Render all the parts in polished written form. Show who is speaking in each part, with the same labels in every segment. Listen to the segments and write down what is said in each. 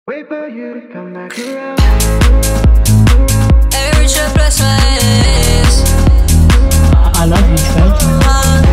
Speaker 1: Wait for you to come back around.
Speaker 2: Hey, ReTread, bless my ears.
Speaker 3: I love ReTread.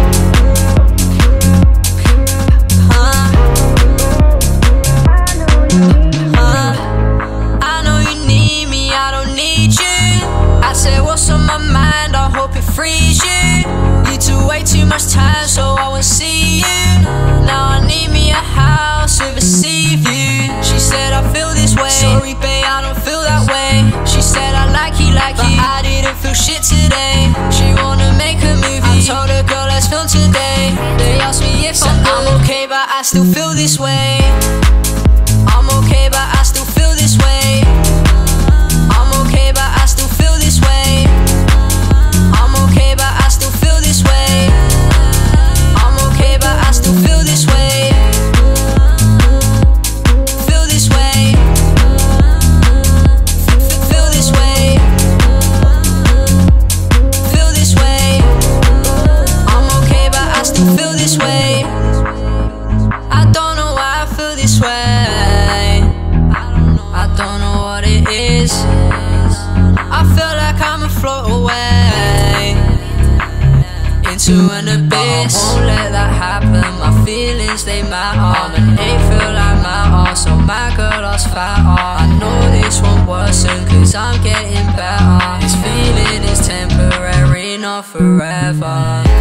Speaker 2: I know you need me, I don't need you. I said what's on my mind, I hope it frees you. You took way too much time, so I won't see you. Now I need me a house with a sea view. She said I feel this way, sorry babe, I don't feel that way. She said I like you, but I didn't feel shit today. She wanna make a movie, I told her girl let's film today. They asked me if I'm okay, but I still feel this way. I'm okay, but I still feel this way. I'm okay, but I still feel this way. I'm okay, but I still feel this way. I'm okay, but I still feel this way. Feel this way. Feel this way. Feel this way. I'm okay, but I still feel this way. I don't know why I feel this way. I don't know what it is. I feel like I'ma float away into an abyss. I won't let that happen. My feelings, they matter, and they feel like matter. So my girl lost fatter. I know this won't worsen, cause I'm getting better. This feeling is temporary, not forever.